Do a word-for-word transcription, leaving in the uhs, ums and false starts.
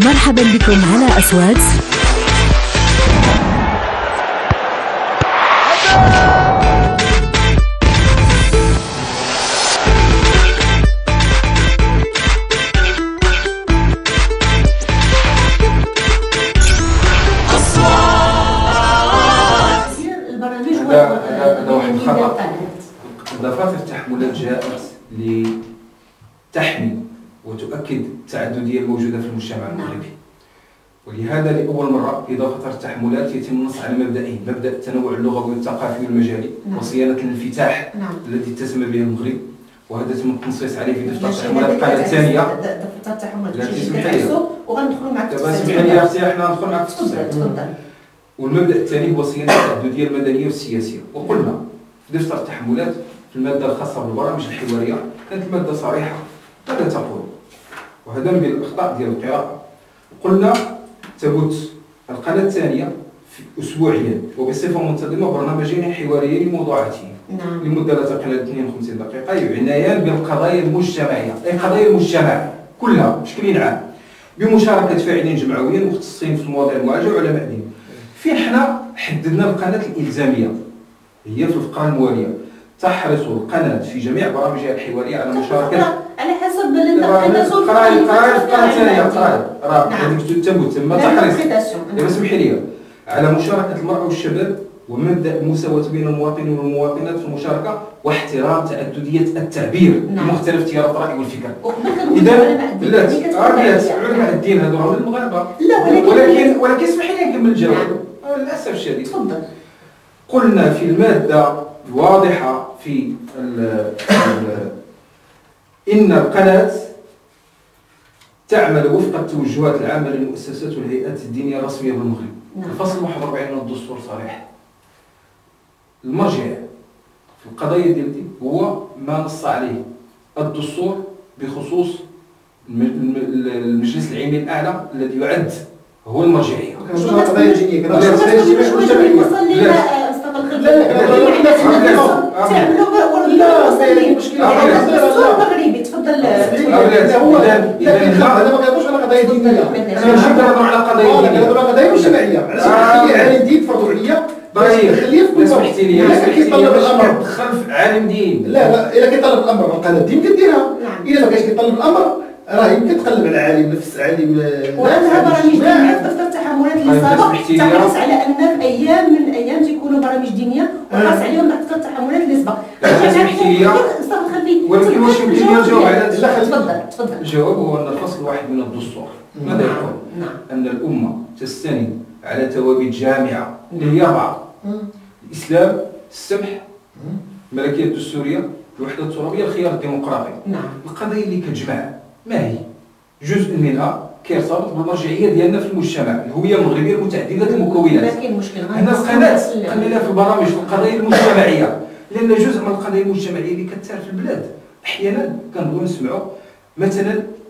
مرحبا بكم على أصوات هذا واحد الخطأ. دفاتر التحملات جاءت لتحمي وتؤكد التعددية الموجودة في المجتمع المغربي، ولهذا لأول مرة في دفاتر التحملات يتم النص على مبدئين: مبدأ التنوع اللغوي والثقافي والمجالي وصيانة الانفتاح الذي اتسم به المغرب، وهذا تم التنصيص عليه في دفتر التحملات القاعدة الثانية. دفتر التحملات لا تسمح لي وغندخلوا معك دابا سمح لي اختي حنا ندخل معك في التفصيل. تفضل. والمبدأ الثاني هو صيانة التعددية المدنية والسياسية. وقلنا في دفتر التحملات في المادة الخاصة بالبرامج الحوارية كانت المادة صريحة، ماذا تقول؟ وهذا من الأخطاء ديال القراءة. قلنا تبث القناة الثانية أسبوعيا وبصفة منتظمة برنامجين حواريين لموضوعاتهم نعم. لمدة لا تقل عن اثنين وخمسين دقيقة يعنيان بالقضايا المجتمعية، أي قضايا المجتمع كلها بشكل عام، بمشاركة فاعلين جمعويين مختصين في المواضيع المعالجة وعلماء دين. فين حنا حددنا القناة الإلزامية هي في الفقرة الموالية: تحرص القناة في جميع برامجها الحوارية على مشاركة على حسب اللي انت قراي قراي الفقرة الثانية قراي راه هذيك تموت تما تحرص. دابا اسمحي لي على مشاركة المرأة والشباب ومبدأ المساواة بين المواطنين والمواطنات في المشاركة واحترام تعددية التعبير بمختلف تيارات الرأي والفكر. إذا لا علماء الدين هذو راهم المغاربة، ولكن ولكن اسمحي لي نكمل الجواب. للأسف الشديد تفضل. قلنا في المادة الواضحة في ال ال إن القناة تعمل وفق التوجهات العامة للمؤسسات والهيئات الدينية الرسمية بالمغرب. الفصل واحد وأربعين من الدستور صريح. المرجع في القضايا ديال الدين هو ما نص عليه الدستور بخصوص المجلس العلمي الأعلى الذي يعد هو المرجعية. القضايا الدينية كذا القضايا الدينية وصل لنا مستقل لا لا مشكلة المغربي. تفضل. هذا ما كيهضرش على قضايا دينية، انا ماشي كنهضر على قضايا دينية، كنهضر على قضايا مجتمعية. علاش كنخلي عالم دين فرضوا عليا خليه في كل سمحتي لي الا كيطلب الامر دخل في عالم دين. لا لا الا كيطلب الامر القناة الدين كديرها، الا ما كانش كيطلب الامر راه يمكن تقلب على عالم نفس عالم. وهذا برامج دينيه في دفتر التحملات اللي سابق تحرص على ان في ايام من الايام تيكونوا برامج دينيه وحرص عليهم دفتر التحملات اللي سبق. ولكن واش يمكن لي نجاوب على هذا؟ تفضل تفضل. الجواب هو ان الفصل الواحد من الدستور ماذا يقول؟ ان الامه تستند على ثوابت جامعه اللي هي اربعه: الاسلام، السمح، الملكيه الدستوريه، الوحده الترابيه، الخيار الديمقراطي. القضايا اللي كتجمع ما هي؟ جزء منها كيرتبط بالمرجعيه ديالنا في المجتمع، الهويه المغربيه المتعدده المكونات. ما كاين مشكل. هنا القناه خلينا في البرامج في القضايا المجتمعيه، لان جزء من القضايا المجتمعيه اللي كتثار في البلاد احيانا كنبغيو نسمعوا مثلا